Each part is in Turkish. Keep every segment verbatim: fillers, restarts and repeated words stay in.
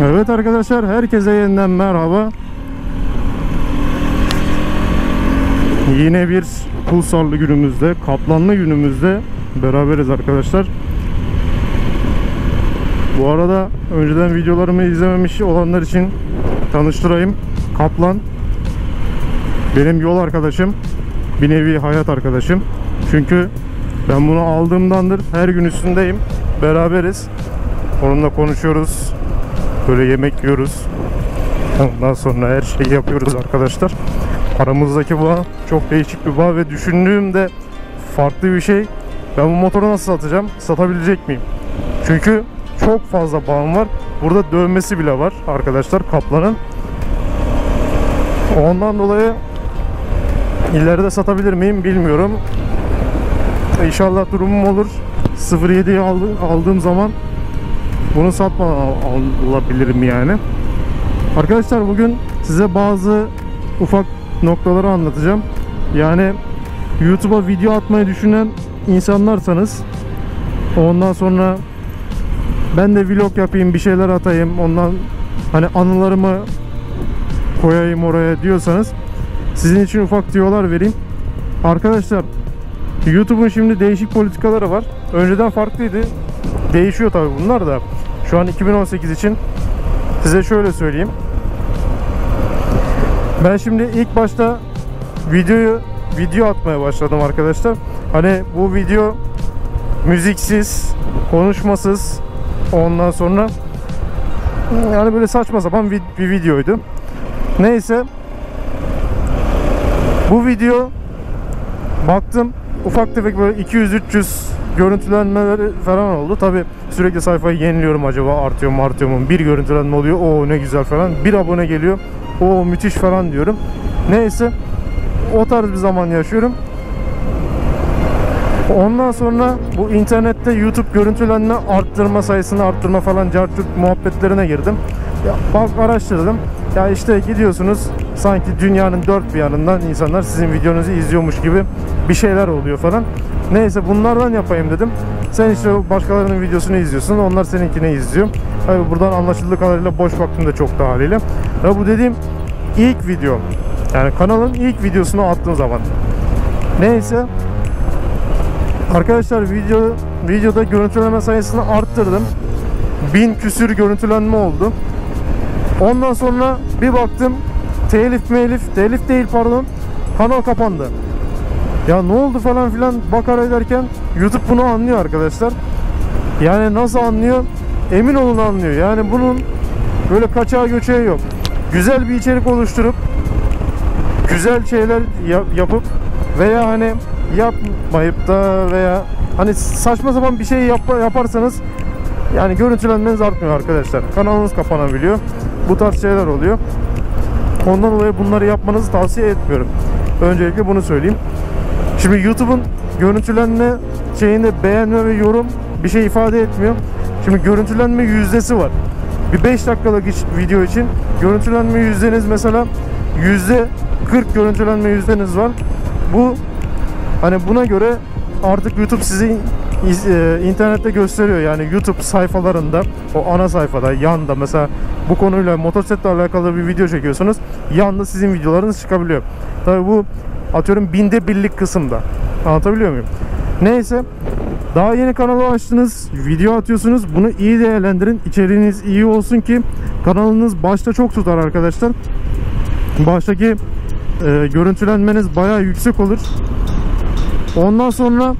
Evet arkadaşlar, herkese yeniden merhaba. Yine bir Pulsarlı günümüzde, Kaplanlı günümüzde beraberiz arkadaşlar. Bu arada önceden videolarımı izlememiş olanlar için tanıştırayım. Kaplan benim yol arkadaşım, bir nevi hayat arkadaşım. Çünkü ben bunu aldığımdandır her gün üstündeyim, beraberiz. Onunla konuşuyoruz, böyle yemek yiyoruz. Ondan sonra her şeyi yapıyoruz arkadaşlar. Aramızdaki bağ çok değişik bir bağ ve düşündüğümde farklı bir şey. Ben bu motoru nasıl satacağım? Satabilecek miyim? Çünkü çok fazla bağım var. Burada dövmesi bile var arkadaşlar Kaplan'ın. Ondan dolayı ileride satabilir miyim bilmiyorum. İnşallah durumum olur. sıfır yediyi aldığım zaman bunu satmadan alabilirim yani. Arkadaşlar bugün size bazı ufak noktaları anlatacağım. Yani YouTube'a video atmayı düşünen insanlarsanız, ondan sonra ben de vlog yapayım, bir şeyler atayım, ondan hani anılarımı koyayım oraya diyorsanız, sizin için ufak tüyolar vereyim. Arkadaşlar YouTube'un şimdi değişik politikaları var. Önceden farklıydı. Değişiyor tabii bunlar da. Şu an iki bin on sekiz için size şöyle söyleyeyim. Ben şimdi ilk başta videoyu video atmaya başladım arkadaşlar. Hani bu video müziksiz, konuşmasız, ondan sonra yani böyle saçma sapan bir, bir videoydu. Neyse, bu video baktım ufak tefek böyle iki yüz üç yüz görüntülenmeleri falan oldu. Tabi sürekli sayfayı yeniliyorum, acaba artıyor mu artıyor mu, bir görüntülenme oluyor, o ne güzel falan, bir abone geliyor, o müthiş falan diyorum. Neyse, o tarz bir zaman yaşıyorum. Ondan sonra bu internette YouTube görüntülenme arttırma, sayısını arttırma falan cartçuk muhabbetlerine girdim. Ya bak, araştırdım. Ya işte gidiyorsunuz, sanki dünyanın dört bir yanından insanlar sizin videonuzu izliyormuş gibi bir şeyler oluyor falan. Neyse, bunlardan yapayım dedim. Sen işte başkalarının videosunu izliyorsun, onlar seninkini izliyor. Tabii buradan anlaşıldığı kadarıyla boş vaktimde çok da haliyle. Ve bu dediğim ilk video, yani kanalın ilk videosunu attığım zaman. Neyse arkadaşlar, video videoda görüntüleme sayısını arttırdım. Bin küsür görüntülenme oldu. Ondan sonra bir baktım, telif melif, telif değil pardon, kanal kapandı. Ya ne oldu falan filan bakar ederken YouTube bunu anlıyor arkadaşlar. Yani nasıl anlıyor? Emin olun anlıyor. Yani bunun böyle kaçağı göçeği yok. Güzel bir içerik oluşturup, güzel şeyler yap, yapıp veya hani yapmayıp da veya hani saçma sapan bir şey yap, yaparsanız yani görüntülenmeniz artmıyor arkadaşlar. Kanalınız kapanabiliyor. Bu tarz şeyler oluyor. Ondan dolayı bunları yapmanızı tavsiye etmiyorum. Öncelikle bunu söyleyeyim. Şimdi YouTube'un görüntülenme şeyinde beğenme ve yorum bir şey ifade etmiyor. Şimdi görüntülenme yüzdesi var. Bir beş dakikalık video için görüntülenme yüzdeniz mesela yüzde kırk görüntülenme yüzdeniz var. Bu hani buna göre artık YouTube sizi e, internette gösteriyor. Yani YouTube sayfalarında, o ana sayfada, yanda mesela bu konuyla, motosikletle alakalı bir video çekiyorsunuz, yanda sizin videolarınız çıkabiliyor. Tabii bu atıyorum binde birlik kısımda. Anlatabiliyor muyum? Neyse, daha yeni kanalı açtınız, video atıyorsunuz, bunu iyi değerlendirin, içeriğiniz iyi olsun ki kanalınız başta çok tutar arkadaşlar. Baştaki e, görüntülenmeniz bayağı yüksek olur. Ondan sonra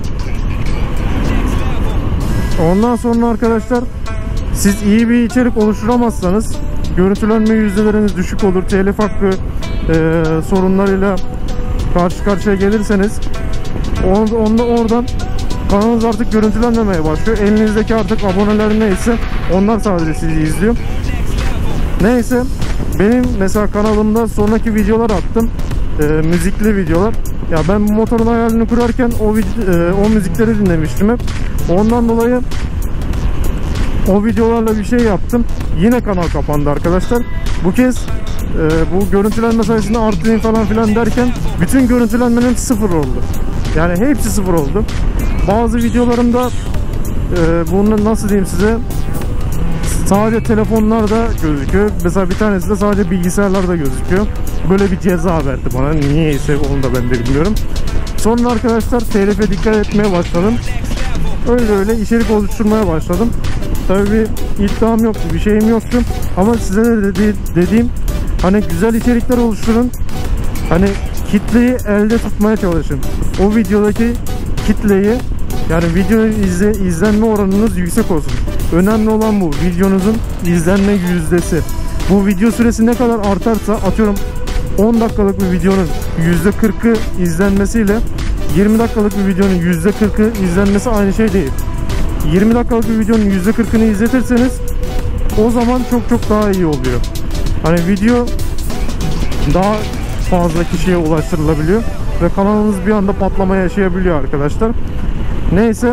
ondan sonra arkadaşlar, siz iyi bir içerik oluşturamazsanız görüntülenme yüzdeleriniz düşük olur. Telif hakkı e, sorunlarıyla karşı karşıya gelirseniz onda oradan kanalınız artık görüntülenmemeye başlıyor. Elinizdeki artık aboneler neyse onlar sadece sizi izliyor. Neyse, benim mesela kanalımda sonraki videolar attım. E, müzikli videolar. Ya ben bu motorun hayalini kurarken o, e, o müzikleri dinlemiştim hep. Ondan dolayı o videolarla bir şey yaptım. Yine kanal kapandı arkadaşlar. Bu kez e, bu görüntülenme sayısını arttırayım falan filan derken bütün görüntülenmenin sıfır oldu. Yani hepsi sıfır oldu. Bazı videolarımda e, bunu nasıl diyeyim size, sadece telefonlarda gözüküyor. Mesela bir tanesi de sadece bilgisayarlarda gözüküyor. Böyle bir ceza verdi bana. Niyeyse onu da ben de bilmiyorum. Sonra arkadaşlar telife dikkat etmeye başladım. Öyle öyle içerik oluşturmaya başladım. Tabii bir iddiam yoktu, bir şeyim yoktu. Ama size de dedi, dediğim hani güzel içerikler oluşturun. Hani kitleyi elde tutmaya çalışın. O videodaki kitleyi, yani video izle, izlenme oranınız yüksek olsun. Önemli olan bu. Videonuzun izlenme yüzdesi. Bu video süresi ne kadar artarsa, atıyorum on dakikalık bir videonun yüzde kırkı izlenmesiyle yirmi dakikalık bir videonun yüzde kırkı izlenmesi aynı şey değil. yirmi dakikalık bir videonun yüzde kırkını izletirseniz o zaman çok çok daha iyi oluyor. Hani video daha fazla kişiye ulaştırılabiliyor ve kanalınız bir anda patlama yaşayabiliyor arkadaşlar. Neyse,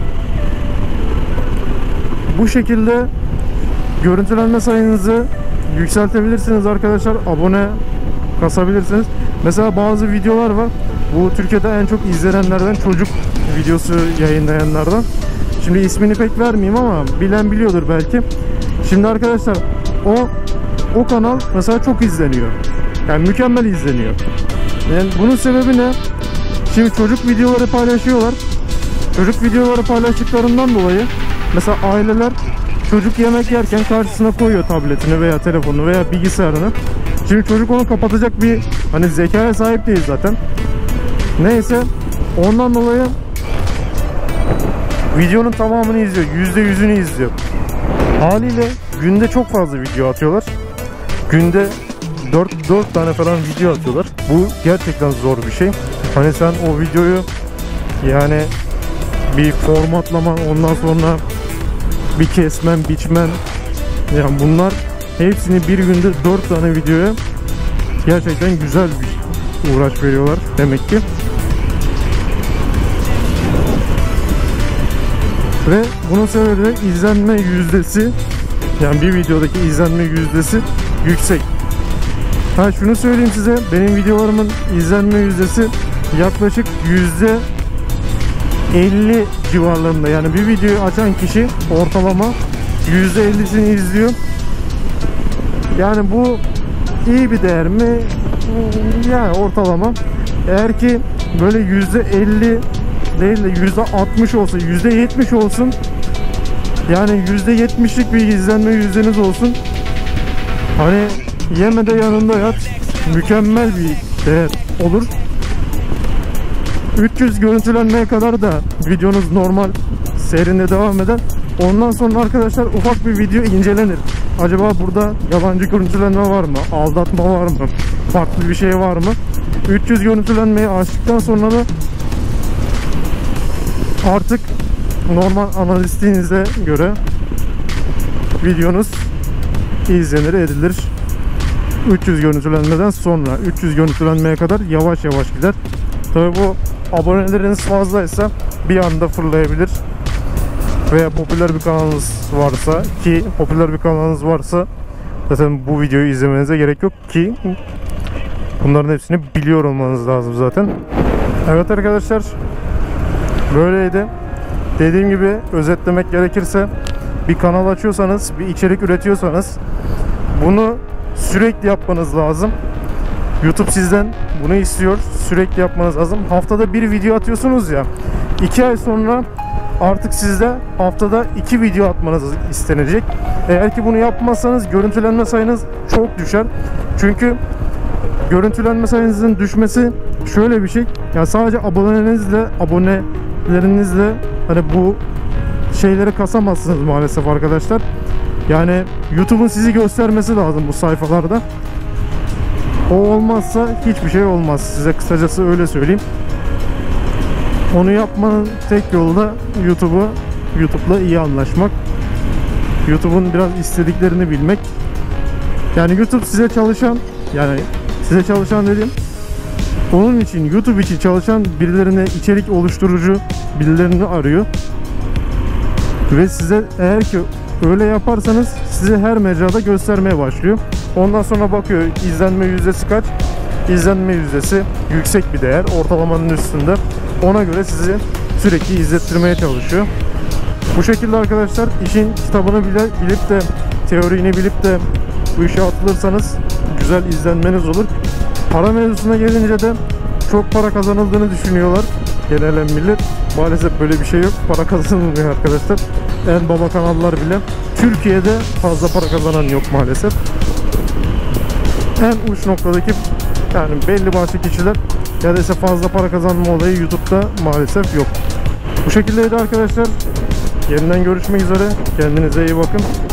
bu şekilde görüntülenme sayınızı yükseltebilirsiniz arkadaşlar. Abone kasabilirsiniz. Mesela bazı videolar var. Bu Türkiye'de en çok izlenenlerden, çocuk videosu yayınlayanlardan. Şimdi ismini pek vermeyeyim ama bilen biliyordur belki. Şimdi arkadaşlar o o kanal mesela çok izleniyor. Yani mükemmel izleniyor. Yani bunun sebebi ne? Şimdi çocuk videoları paylaşıyorlar. Çocuk videoları paylaştıklarından dolayı mesela aileler çocuk yemek yerken karşısına koyuyor tabletini veya telefonunu veya bilgisayarını. Şimdi çocuk onu kapatacak bir hani zekaya sahip değil zaten. Neyse, ondan dolayı videonun tamamını izliyor. yüzde yüzünü izliyor. Haliyle günde çok fazla video atıyorlar. Günde dört tane falan video atıyorlar. Bu gerçekten zor bir şey. Hani sen o videoyu yani bir formatlaman, ondan sonra bir kesmen, biçmen, yani bunlar hepsini bir günde dört tane videoya gerçekten güzel bir uğraş veriyorlar demek ki. Ve bunun sebebi de izlenme yüzdesi, yani bir videodaki izlenme yüzdesi yüksek. Ha, şunu söyleyeyim size, benim videolarımın izlenme yüzdesi yaklaşık yüzde elli civarlarında. Yani bir videoyu açan kişi ortalama yüzde ellisini izliyor. Yani bu iyi bir değer mi? Yani ortalama. Eğer ki böyle yüzde elli değil de yüzde altmış olsa, yüzde yetmiş olsun, yani yüzde yetmişlik bir izlenme yüzdeniz olsun, hani yeme de yanında yat, mükemmel bir değer olur. üç yüz görüntülenmeye kadar da videonuz normal seyrinde devam eder. Ondan sonra arkadaşlar ufak bir video incelenir. Acaba burada yabancı görüntülenme var mı? Aldatma var mı? Farklı bir şey var mı? üç yüz görüntülenmeyi açtıktan sonra da artık normal analistliğinize göre videonuz izlenir, edilir. üç yüz görüntülenmeden sonra üç yüz görüntülenmeye kadar yavaş yavaş gider. Tabii bu aboneleriniz fazlaysa bir anda fırlayabilir. Veya popüler bir kanalınız varsa, ki popüler bir kanalınız varsa zaten bu videoyu izlemenize gerek yok ki bunların hepsini biliyor olmanız lazım zaten. Evet arkadaşlar, böyleydi. Dediğim gibi özetlemek gerekirse, bir kanal açıyorsanız, bir içerik üretiyorsanız bunu sürekli yapmanız lazım. YouTube sizden bunu istiyor. Sürekli yapmanız lazım. Haftada bir video atıyorsunuz ya, iki ay sonra artık sizde haftada iki video atmanız istenecek. Eğer ki bunu yapmazsanız görüntülenme sayınız çok düşer. Çünkü görüntülenme sayınızın düşmesi şöyle bir şey. Yani sadece abonelerinizle, abonelerinizle hani bu şeyleri kasamazsınız maalesef arkadaşlar. Yani YouTube'un sizi göstermesi lazım bu sayfalarda. O olmazsa hiçbir şey olmaz. Size kısacası öyle söyleyeyim. Onu yapmanın tek yolu da YouTube'u YouTube'la iyi anlaşmak. YouTube'un biraz istediklerini bilmek. Yani YouTube size çalışan, yani size çalışan dediğim, onun için, YouTube için çalışan birilerine, içerik oluşturucu birilerini arıyor. Ve size, eğer ki öyle yaparsanız, size her mecrada göstermeye başlıyor. Ondan sonra bakıyor izlenme yüzdesi kaç. İzlenme yüzdesi yüksek bir değer, ortalamanın üstünde. Ona göre sizi sürekli izlettirmeye çalışıyor. Bu şekilde arkadaşlar işin kitabını bile bilip de teorini bilip de bu işe atılırsanız güzel izlenmeniz olur. Para mevzusuna gelince de çok para kazanıldığını düşünüyorlar genel millet. Maalesef böyle bir şey yok. Para kazanılmıyor arkadaşlar. En baba kanallar bile Türkiye'de fazla para kazanan yok maalesef. En uç noktadaki yani belli başlı kişiler ya da ise fazla para kazanma olayı YouTube'da maalesef yok. Bu şekildeydi arkadaşlar. Yeniden görüşmek üzere. Kendinize iyi bakın.